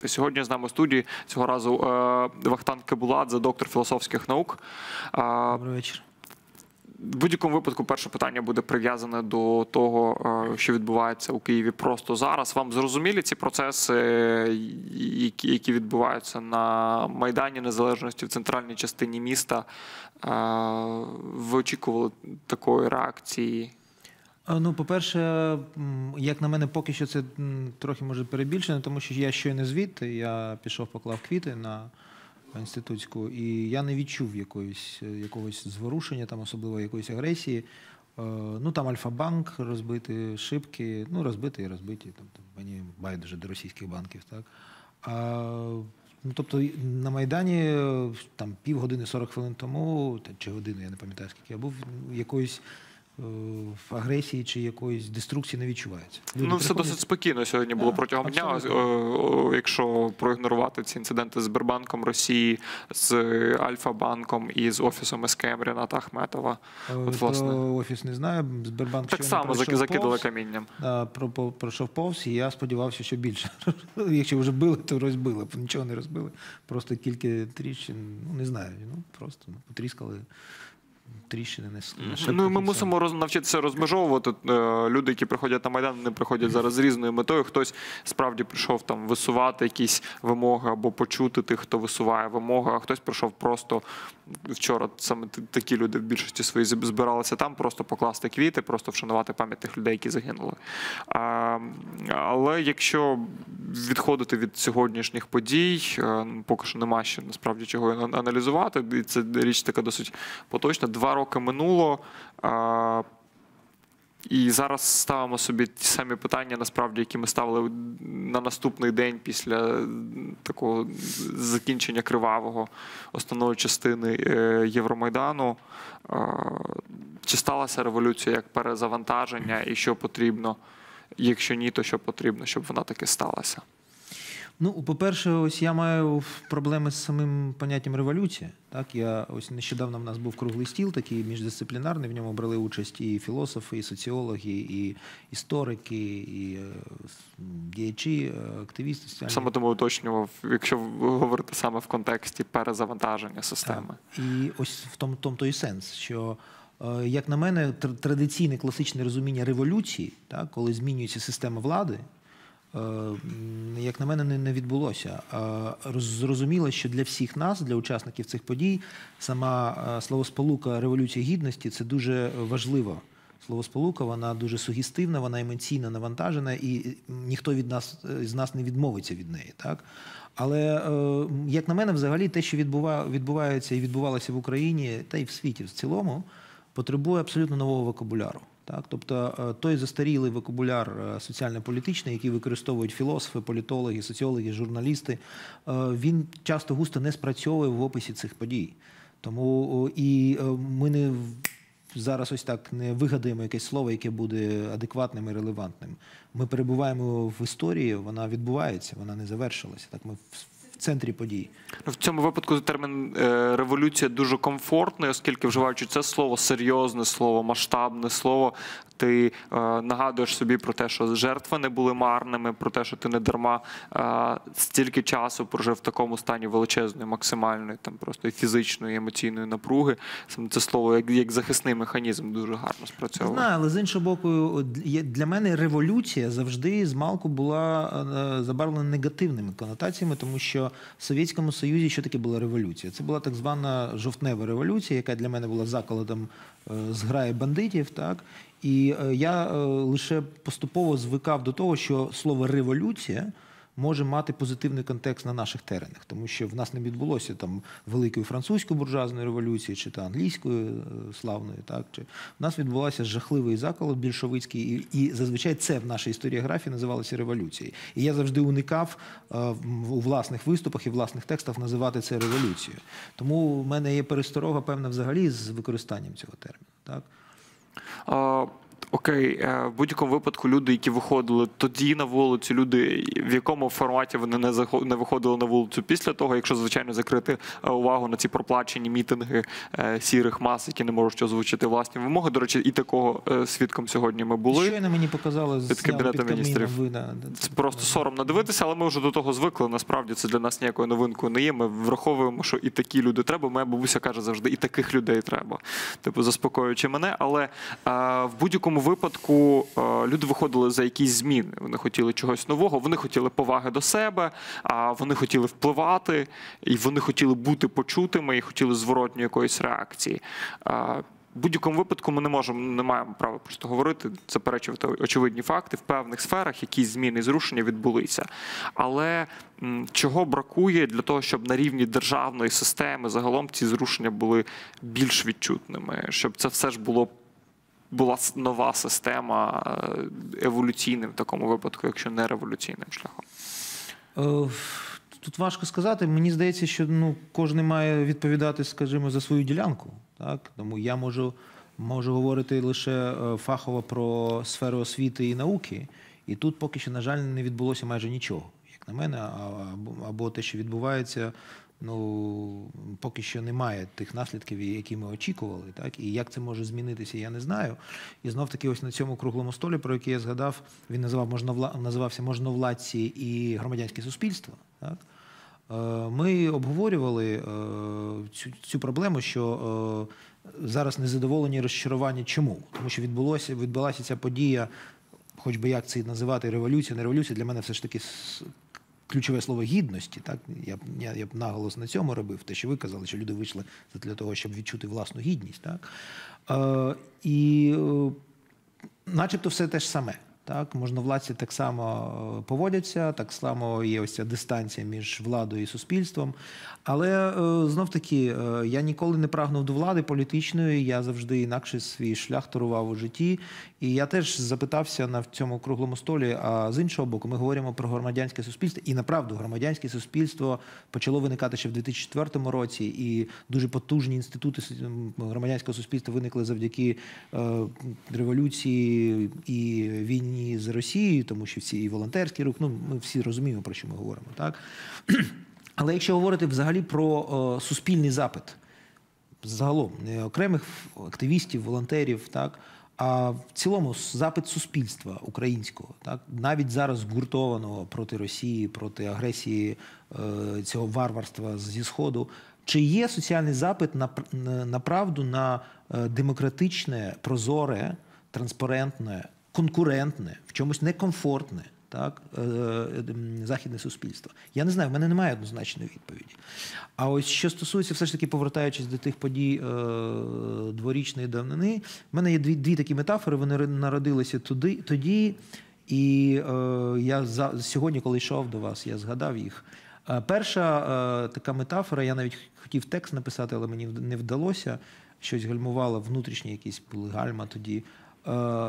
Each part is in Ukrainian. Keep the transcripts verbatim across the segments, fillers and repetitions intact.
Сьогодні з нами в студії цього разу Вахтанг Кебуладзе, доктор філософських наук. Добрий вечір. В будь-якому випадку перше питання буде прив'язане до того, що відбувається у Києві просто зараз. Вам зрозумілі ці процеси, які відбуваються на Майдані Незалежності в центральній частині міста? Ви очікували такої реакції? Ну, по-перше, як на мене, поки що це трохи, може, перебільшено, тому що я щойно звідти, я пішов, поклав квіти на інститутську, і я не відчув якоїсь, якогось зворушення, там, особливо якоїсь агресії. Ну, там Альфа-банк розбити, шибки, ну, розбиті і розбиті, там, там, мені байдуже до російських банків, так. А, ну, тобто, на Майдані, там, півгодини, сорок хвилин тому, чи годину, я не пам'ятаю, скільки я був, якоїсь в агресії чи якоїсь деструкції не відчувається. Люди ну, все приходять... досить спокійно сьогодні було да, протягом абсолютно. дня. Якщо проігнорувати ці інциденти з Сбербанком Росії, з Альфа-банком і з офісом ес ке ем Ріната Ахметова. От, власне. Про офіс не знаю. Сбербанк так само закидали повз, камінням. Да, про, про, пройшов повз, і я сподівався, що більше. Якщо вже били, то розбили. Нічого не розбили. Просто кілька тріщин, ну, не знаю, ну, просто ну, потріскали. Тріщини, не ну, ми мусимо роз, навчитися розмежовувати. Люди, які приходять на Майдан, вони приходять зараз з різною метою. Хтось справді прийшов там висувати якісь вимоги або почути тих, хто висуває вимоги, а хтось прийшов просто вчора, саме такі люди в більшості своїй збиралися там, просто покласти квіти, просто вшанувати пам'ять тих людей, які загинули. А, але якщо відходити від сьогоднішніх подій, поки що нема ще насправді чого аналізувати, і це річ така досить поточна. Два роки минуло, а, і зараз ставимо собі ті самі питання, насправді, які ми ставили на наступний день після такого закінчення кривавого основної частини Євромайдану. А, чи сталася революція як перезавантаження і що потрібно? Якщо ні, то що потрібно, щоб вона таки сталася? Ну, по-перше, ось я маю проблеми з самим поняттям революція. Так, я ось нещодавно в нас був круглий стіл, такий міждисциплінарний, в ньому брали участь і філософи, і соціологи, і історики, і діячі, активісти. Соціальні. Саме тому уточнював, якщо говорити саме в контексті перезавантаження системи. Так. І ось в тому, тому той сенс, що як на мене, традиційне класичне розуміння революції, так, коли змінюється система влади, як на мене, не відбулося. Зрозуміло, що для всіх нас, для учасників цих подій, сама словосполука «Революція Гідності» – це дуже важливо. Словосполука, вона дуже сугестивна, вона емоційно навантажена, і ніхто від нас, з нас не відмовиться від неї. Так? Але, як на мене, взагалі, те, що відбувається і відбувалося в Україні, та й в світі в цілому, потребує абсолютно нового вокабуляру. Так, тобто той застарілий вокабуляр соціально-політичний, який використовують філософи, політологи, соціологи, журналісти, він часто густо не спрацьовує в описі цих подій. Тому і ми не зараз ось так не вигадаємо якесь слово, яке буде адекватним і релевантним. Ми перебуваємо в історії, вона відбувається, вона не завершилася. Так, ми в центрі подій. В цьому випадку термін «революція» дуже комфортний, оскільки, вживаючи це слово, серйозне слово, масштабне слово, ти е, нагадуєш собі про те, що жертви не були марними, про те, що ти не дарма е, стільки часу прожив в такому стані величезної, максимальної, там просто і фізичної, і емоційної напруги. Саме це слово як, як захисний механізм дуже гарно спрацьовує. Знаю, але з іншого боку, для мене революція завжди змалку була забарвлена негативними конотаціями, тому що в Совєтському Союзі що таке була революція? Це була так звана жовтнева революція, яка для мене була заколотом зграї бандитів, так? І я лише поступово звикав до того, що слово «революція» може мати позитивний контекст на наших теренах, тому що в нас не відбулося там великої французької буржуазної революції, чи та англійської славної, так? Чи в нас відбувався жахливий заколот більшовицький, і, і зазвичай це в нашій історіографії називалося революцією. І я завжди уникав а, у власних виступах і власних текстах називати це революцією. Тому в мене є пересторога, певна, взагалі з використанням цього терміну, так? А... Окей, е, в будь-якому випадку люди, які виходили тоді на вулицю, люди, в якому форматі вони не захо- не виходили на вулицю після того, якщо, звичайно, закрити е, увагу на ці проплачені мітинги е, сірих мас, які не можуть озвучити власні вимоги. До речі, і такого е, свідком сьогодні ми були. Щойно мені показали з Під Кабінетом під Міністрів. Кабміном, ви, да, Це просто соромно дивитися, але ми вже до того звикли. Насправді це для нас ніякою новинкою не є. Ми враховуємо, що і такі люди треба. Моя бабуся каже завжди, і таких людей треба. Типу, заспокоюючи мене. Але а, в будь-якому випадку а, люди виходили за якісь зміни. Вони хотіли чогось нового, вони хотіли поваги до себе, а вони хотіли впливати, і вони хотіли бути почутими, і хотіли зворотньої якоїсь реакції. А, В будь-якому випадку ми не можемо, не маємо права просто говорити, заперечувати очевидні факти. В певних сферах якісь зміни і зрушення відбулися. Але м, чого бракує для того, щоб на рівні державної системи загалом ці зрушення були більш відчутними, щоб це все ж було була с- нова система е, еволюційним в такому випадку, якщо не революційним шляхом. Е, Тут важко сказати. Мені здається, що ну, кожен має відповідати, скажімо, за свою ділянку. Так? Тому я можу, можу говорити лише е, фахово про сферу освіти і науки. І тут поки що, на жаль, не відбулося майже нічого, як на мене, а- або, або те, що відбувається, ну, поки що немає тих наслідків, які ми очікували. Так? І як це може змінитися, я не знаю. І знов-таки ось на цьому круглому столі, про який я згадав, він називав, можновла... називався «Можновладці і громадянське суспільство». Так? Е, Ми обговорювали е, цю, цю проблему, що е, зараз незадоволені і розчарування. Чому? Тому що відбулося, відбулася ця подія, хоч би як це і називати, революція, не революція, для мене все ж таки с- ключове слово гідності. Так? Я, б- я, я б наголос на цьому робив, те, що ви казали, що люди вийшли для того, щоб відчути власну гідність. Так? Е, і е, начебто все те ж саме. Так, можновладці так само е, поводяться, так само є ось ця дистанція між владою і суспільством. Але е, знов-таки, е, я ніколи не прагнув до влади політичної, я завжди інакше свій шлях торував у житті. І я теж запитався на цьому круглому столі, а з іншого боку, ми говоримо про громадянське суспільство. І направду, громадянське суспільство почало виникати ще в дві тисячі четвертому році, і дуже потужні інститути громадянського суспільства виникли завдяки е, революції і війні з Росією, тому що всі і волонтерський рух, ну, ми всі розуміємо, про що ми говоримо. Так? Але якщо говорити взагалі про е, суспільний запит, загалом, не окремих активістів, волонтерів, так, а в цілому запит суспільства українського, так, навіть зараз згуртованого проти Росії, проти агресії е, цього варварства зі Сходу, чи є соціальний запит на, на, на правду, на е, демократичне, прозоре, транспарентне, конкурентне, в чомусь некомфортне, так, е, е, західне суспільство? Я не знаю, в мене немає однозначної відповіді. А ось що стосується, все ж таки, повертаючись до тих подій е, дворічної давнини, в мене є дві, дві такі метафори, вони народилися туди, тоді, і е, я за, сьогодні, коли йшов до вас, я згадав їх. Е, перша е, така метафора, я навіть хотів текст написати, але мені не вдалося, щось гальмувало, внутрішні якісь були гальма тоді. Е,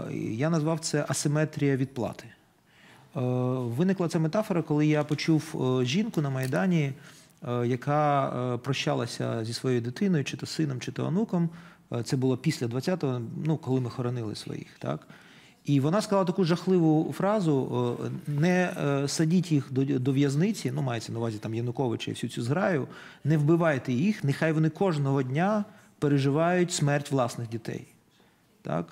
я назвав це асиметрія відплати. Е, Виникла ця метафора, коли я почув е, жінку на Майдані, е, яка е, прощалася зі своєю дитиною, чи то сином, чи то онуком. Е, Це було після двадцятого, ну, коли ми хоронили своїх. Так? І вона сказала таку жахливу фразу: е, не е, садіть їх до, до в'язниці, ну, мається на увазі там Януковича і всю цю зграю, не вбивайте їх, нехай вони кожного дня переживають смерть власних дітей. Так?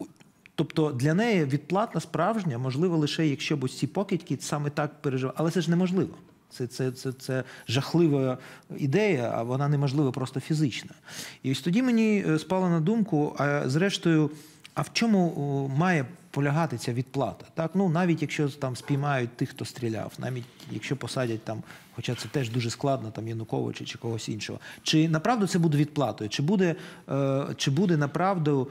Тобто для неї відплата справжня можлива лише, якщо б ось ці покидьки саме так переживали. Але це ж неможливо. Це, це, це, це жахлива ідея, а вона неможлива просто фізично. І ось тоді мені спало на думку, а зрештою, а в чому має полягати ця відплата? Так? Ну, навіть якщо там спіймають тих, хто стріляв, навіть якщо посадять там, хоча це теж дуже складно, там Януковича чи когось іншого. Чи направду це буде відплатою? Чи буде, е, чи буде направду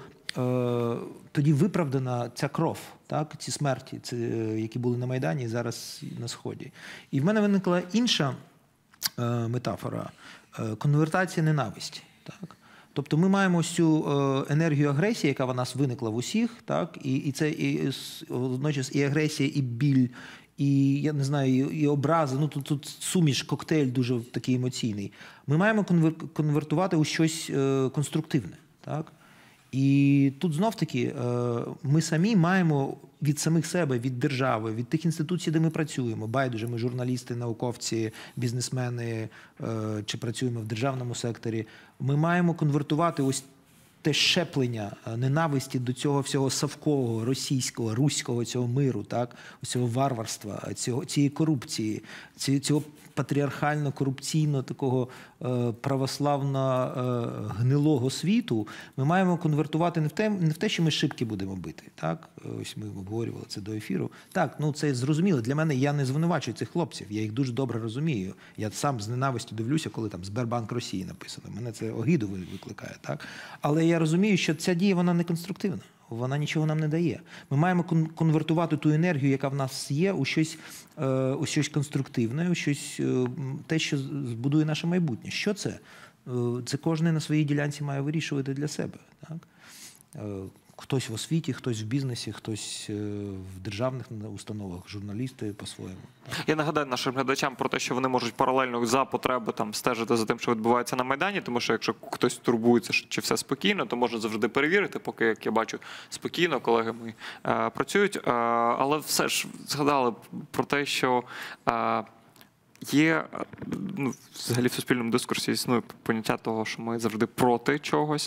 е, тоді виправдана ця кров, так? Ці смерті, ці, які були на Майдані і зараз на Сході? І в мене виникла інша е, метафора е, – конвертація ненависті. Так? Тобто ми маємо ось цю е, енергію агресії, яка в нас виникла в усіх, так? І, і це і, водночас і агресія, і біль, і, я не знаю, і, і образи. Ну, тут, тут суміш, коктейль дуже такий емоційний. Ми маємо конвер, конвертувати у щось е, конструктивне, так? І тут знов-таки ми самі маємо від самих себе, від держави, від тих інституцій, де ми працюємо, байдуже, ми журналісти, науковці, бізнесмени, чи працюємо в державному секторі, ми маємо конвертувати ось те щеплення ненависті до цього всього савкового, російського, руського цього миру, так? Ось цього варварства, цього, цієї корупції, цього патріархально-корупційно такого е, православно-гнилого світу, ми маємо конвертувати не в те, не в те, що ми шибки будемо бити. Так? Ось ми обговорювали це до ефіру. Так, ну це зрозуміло. Для мене я не звинувачую цих хлопців, я їх дуже добре розумію. Я сам з ненавистю дивлюся, коли там Сбербанк Росії написано. Мене це огиду викликає. Так? Але я розумію, що ця дія, вона не конструктивна. Вона нічого нам не дає. Ми маємо конвертувати ту енергію, яка в нас є, у щось, у щось конструктивне, у щось те, що збудує наше майбутнє. Що це? Це кожен на своїй ділянці має вирішувати для себе. Так? Хтось в освіті, хтось в бізнесі, хтось в державних установах, журналісти по-своєму. Я нагадаю нашим глядачам про те, що вони можуть паралельно за потреби там стежити за тим, що відбувається на Майдані, тому що якщо хтось турбується, чи все спокійно, то можна завжди перевірити, поки, як я бачу, спокійно, колеги мої е, працюють. Е, але все ж згадали про те, що е, є, ну, взагалі в суспільному дискурсі існує поняття того, що ми завжди проти чогось.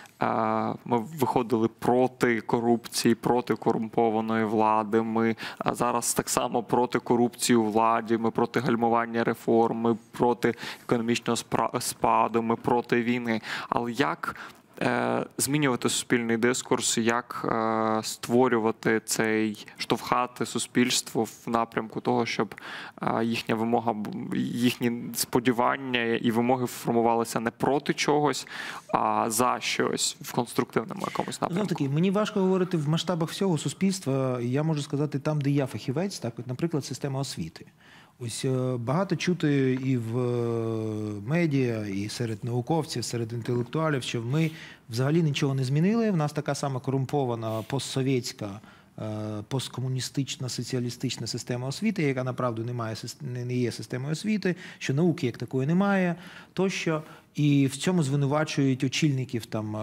Ми виходили проти корупції, проти корумпованої влади. Ми зараз так само проти корупції у владі, ми проти гальмування реформ, ми проти економічного спаду, ми проти війни. Але як змінювати суспільний дискурс, як створювати цей, штовхати суспільство в напрямку того, щоб їхня вимога, їхні сподівання і вимоги формувалися не проти чогось, а за щось в конструктивному якомусь напрямку? Знов таки, мені важко говорити в масштабах всього суспільства. Я можу сказати там, де я фахівець, так, от, наприклад, система освіти. Ось багато чути і в медіа, і серед науковців, серед інтелектуалів, що ми взагалі нічого не змінили. В нас така сама корумпована постсовєтська, посткомуністична, соціалістична система освіти, яка, направду, немає, не є системою освіти, що науки як такої немає, тощо. І в цьому звинувачують очільників там,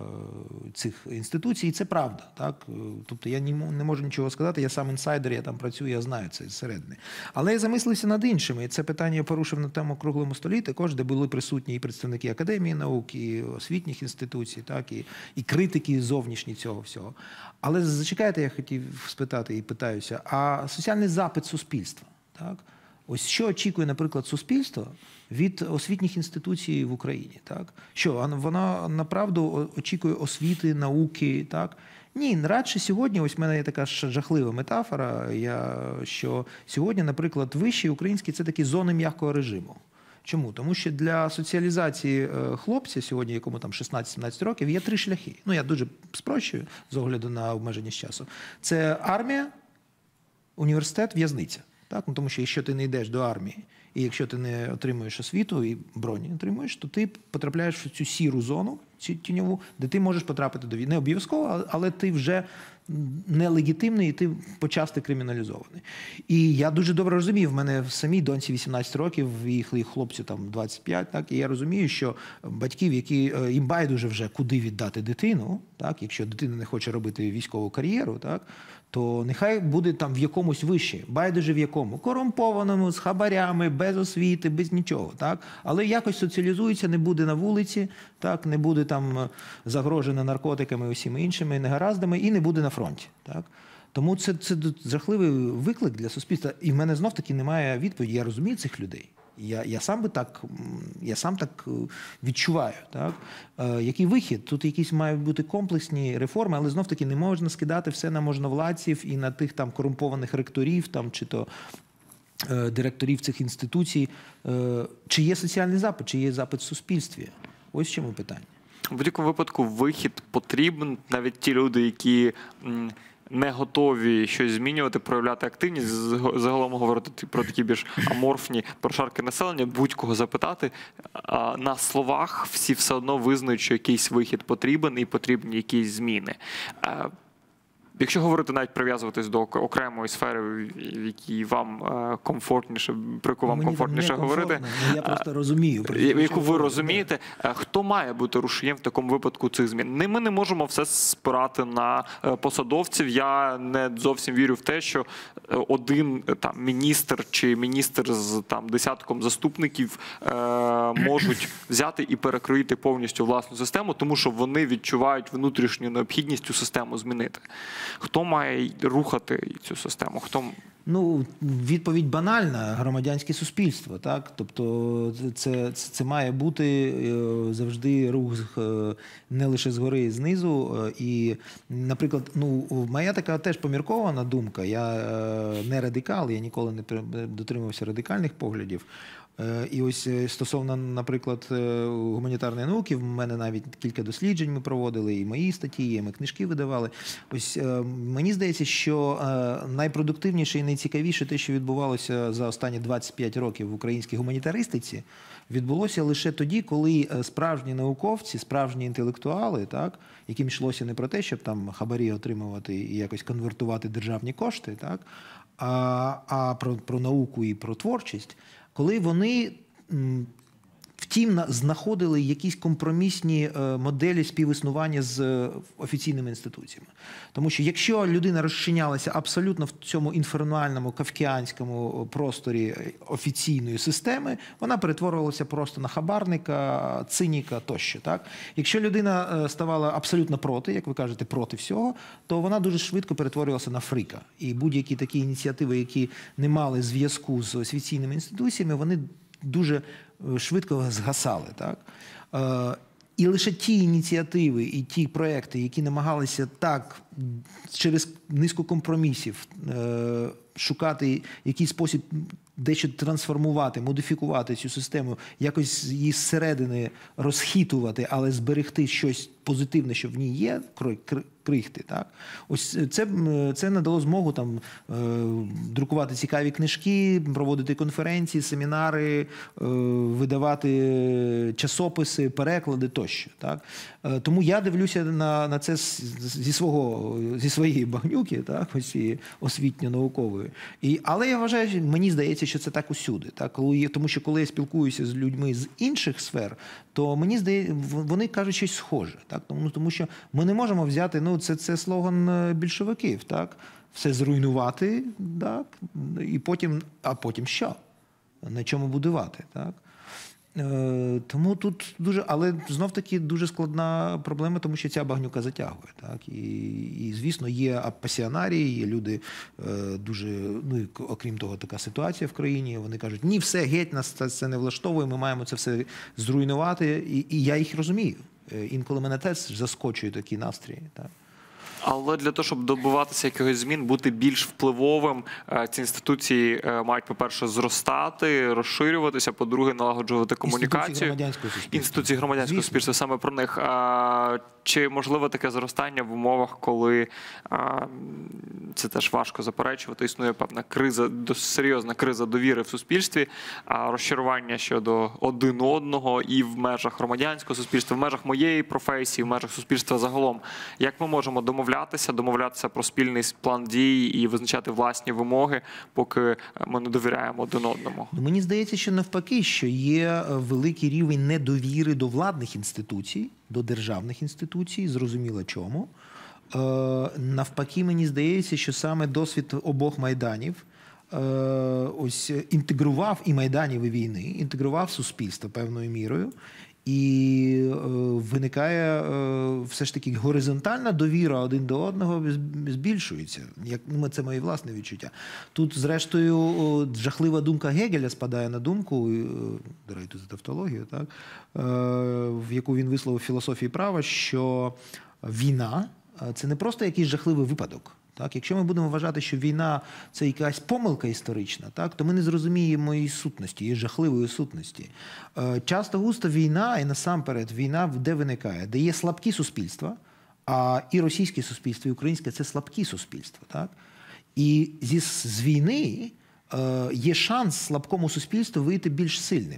цих інституцій, і це правда. Так? Тобто я не можу нічого сказати, я сам інсайдер, я там працюю, я знаю це зсередини. Але я замислився над іншими, і це питання я порушив на тему круглому столі, також, де були присутні і представники Академії наук, і освітніх інституцій, так? І, і критики зовнішні цього всього. Але зачекайте, я хотів спитати і питаюся, а соціальний запит суспільства, так? Ось що очікує, наприклад, суспільство від освітніх інституцій в Україні, так? Що, вона, направду, очікує освіти, науки, так? Ні, радше сьогодні, ось в мене є така жахлива метафора, я, що сьогодні, наприклад, вищий український – це такі зони м'якого режиму. Чому? Тому що для соціалізації хлопця сьогодні, якому там шістнадцять-сімнадцять років, є три шляхи. Ну, я дуже спрощую з огляду на обмеженість часу. Це армія, університет, в'язниця. Так? Ну, тому що якщо ти не йдеш до армії, і якщо ти не отримуєш освіту і броні не отримуєш, то ти потрапляєш в цю сіру зону, цю тіньову, де ти можеш потрапити до війни. Не обов'язково, але ти вже нелегітимний і ти почасти криміналізований. І я дуже добре розумію, в мене в самій доньці вісімнадцять років, їх хлопцю там двадцять п'ять, так, і я розумію, що батьків, які їм байдуже вже куди віддати дитину, так, якщо дитина не хоче робити військову кар'єру, так, то нехай буде там в якомусь вище, байдуже в якому, корумпованому, з хабарями, без освіти, без нічого, так, але якось соціалізується, не буде на вулиці, так, не буде там загрожено наркотиками і усіма іншими негараздами, і не буде на фронті, так. Тому це, це жахливий виклик для суспільства. І в мене знов-таки немає відповіді. Я розумію цих людей. Я, я, сам би так, я сам так відчуваю. Так? Е, який вихід? Тут якісь мають бути комплексні реформи, але знов-таки не можна скидати все на можновладців і на тих там корумпованих ректорів, там, чи то е, директорів цих інституцій. Е, чи є соціальний запит, чи є запит в суспільстві? Ось в чому питання. В будь-якому випадку вихід потрібен. Навіть ті люди, які не готові щось змінювати, проявляти активність, загалом говорити про такі більш аморфні прошарки населення, будь-кого запитати, на словах всі все одно визнають, що якийсь вихід потрібен і потрібні якісь зміни. Якщо говорити, навіть прив'язуватись до окремої сфери, в якій вам е, комфортніше, про яку вам Мені комфортніше говорити, ну, я просто розумію, про яку ви розумієте, да. Хто має бути рушієм в такому випадку цих змін? Не, ми не можемо все спирати на посадовців. Я не зовсім вірю в те, що один там міністр чи міністр з там десятком заступників е, можуть взяти і перекроїти повністю власну систему, тому що вони відчувають внутрішню необхідність цю систему змінити. Хто має рухати цю систему? Хто... Ну, відповідь банальна – громадянське суспільство, так? Тобто це, це має бути завжди рух не лише згори і знизу. І, наприклад, ну, моя така теж поміркована думка, я не радикал, я ніколи не дотримувався радикальних поглядів. І ось стосовно, наприклад, гуманітарної науки, в мене навіть кілька досліджень ми проводили, і мої статті, і ми книжки видавали. Ось мені здається, що найпродуктивніше і найцікавіше те, що відбувалося за останні двадцять п'ять років в українській гуманітаристиці, відбулося лише тоді, коли справжні науковці, справжні інтелектуали, так, яким йшлося не про те, щоб там хабарі отримувати і якось конвертувати державні кошти, так, а, а про, про науку і про творчість, коли вони, втім, знаходили якісь компромісні моделі співіснування з офіційними інституціями. Тому що якщо людина розчинялася абсолютно в цьому інфернуальному кафкіанському просторі офіційної системи, вона перетворювалася просто на хабарника, циніка тощо. Так? Якщо людина ставала абсолютно проти, як ви кажете, проти всього, то вона дуже швидко перетворювалася на фріка. І будь-які такі ініціативи, які не мали зв'язку з офіційними інституціями, вони дуже швидко згасали. Так? І лише ті ініціативи і ті проекти, які намагалися так через низку компромісів шукати якийсь спосіб дещо трансформувати, модифікувати цю систему, якось її зсередини розхитувати, але зберегти щось позитивне, що в ній є, крихти. Так? Ось це, це надало змогу там, е, друкувати цікаві книжки, проводити конференції, семінари, е, видавати часописи, переклади тощо. Так? Е, тому я дивлюся на, на це зі, свого, зі своєї багнюки, так? Ось і освітньо-наукової. І, але я вважаю, мені здається, що це так усюди. Так? Коли є, тому що коли я спілкуюся з людьми з інших сфер, то мені здається, вони кажуть щось схоже. Так? Тому, тому що ми не можемо взяти, ну, це, це слоган більшовиків, так? Все зруйнувати, так? І потім, а потім що? На чому будувати, так? Е, тому тут дуже, але знов-таки дуже складна проблема, тому що ця багнюка затягує, так? І, і звісно, є апасіонарії, є люди е, дуже, ну, і, окрім того, така ситуація в країні, вони кажуть, ні, все, геть, нас це, це не влаштовує, ми маємо це все зруйнувати, і, і я їх розумію. Інколи мене теж заскочують такі настрої. Так. Але для того, щоб добиватися якихось змін, бути більш впливовим, ці інституції мають, по-перше, зростати, розширюватися, по-друге, налагоджувати комунікацію. Інституції громадянського суспільства. Інституції громадянського суспільства, саме про них. Чи можливо таке зростання в умовах, коли, це теж важко заперечувати, існує певна криза, серйозна криза довіри в суспільстві, розчарування щодо один одного і в межах громадянського суспільства, в межах моєї професії, в межах суспільства загалом. Як ми можемо домовлятися, домовлятися про спільний план дій і визначати власні вимоги, поки ми не довіряємо один одному? Мені здається, що навпаки, що є великий рівень недовіри до владних інституцій, до державних інституцій, зрозуміло чому. Е, навпаки, мені здається, що саме досвід обох Майданів е, ось інтегрував і Майданів, і війни, інтегрував суспільство певною мірою. І е, виникає е, все ж таки горизонтальна довіра один до одного збільшується. Як, ну, це моє власне відчуття. Тут, зрештою, о, жахлива думка Гегеля спадає на думку, е, даруйте за тавтологію, так, е, в яку він висловив в філософії права, що війна – це не просто якийсь жахливий випадок. Так, якщо ми будемо вважати, що війна – це якась помилка історична, так, то ми не зрозуміємо її сутності, її жахливої сутності. Часто густо війна, і насамперед війна де виникає? Де є слабкі суспільства, а і російське суспільство, і українське – це слабкі суспільства. Так? І зі, з війни е, є шанс слабкому суспільству вийти більш сильним.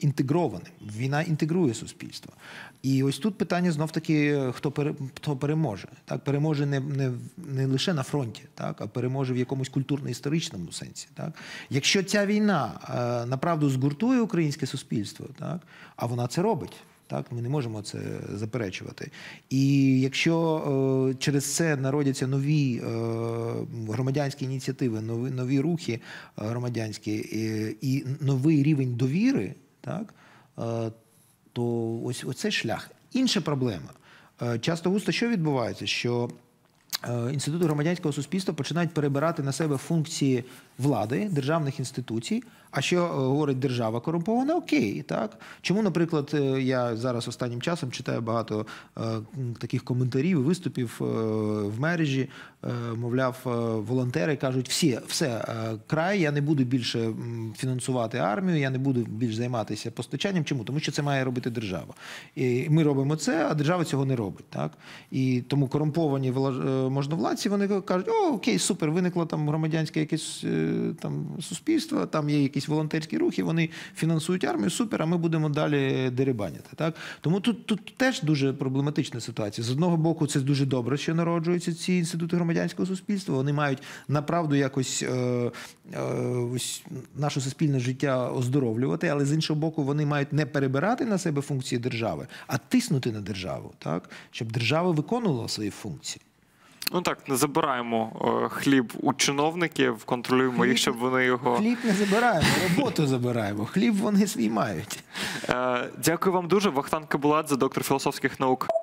інтегрованим. Війна інтегрує суспільство. І ось тут питання знов-таки, хто, пере, хто переможе. Так? Переможе не, не, не лише на фронті, так? А переможе в якомусь культурно-історичному сенсі. Так? Якщо ця війна е, направду згуртує українське суспільство, так? А вона це робить, так? Ми не можемо це заперечувати. І якщо е, через це народяться нові е, громадянські ініціативи, нові, нові рухи громадянські і, і новий рівень довіри, так? Е, то ось оцей шлях. Інша проблема. Е, часто густо що відбувається? Що е, інститути громадянського суспільства починають перебирати на себе функції влади, державних інституцій. А що е, говорить держава корумпована? Окей, так? Чому, наприклад, е, я зараз останнім часом читаю багато е, таких коментарів і виступів е, в мережі, е, мовляв, е, волонтери кажуть, всі, все, е, край, я не буду більше м, фінансувати армію, я не буду більше займатися постачанням. Чому? Тому що це має робити держава. І ми робимо це, а держава цього не робить, так? І тому корумповані влаж- е, можновладці, вони кажуть, о, окей, супер, виникло там громадянське якесь е, там суспільство, там є якісь волонтерські рухи, вони фінансують армію, супер, а ми будемо далі дерибаняти. Так? Тому тут, тут теж дуже проблематична ситуація. З одного боку, це дуже добре, що народжуються ці інститути громадянського суспільства, вони мають направду якось е, е, ось, наше суспільне життя оздоровлювати, але з іншого боку, вони мають не перебирати на себе функції держави, а тиснути на державу, так? Щоб держава виконувала свої функції. Ну так, не забираємо е, хліб у чиновників, контролюємо їх, щоб вони його... Хліб не забираємо, роботу забираємо. Хліб вони свій мають. Е, дякую вам дуже. Вахтанг Кабуладзе, доктор філософських наук.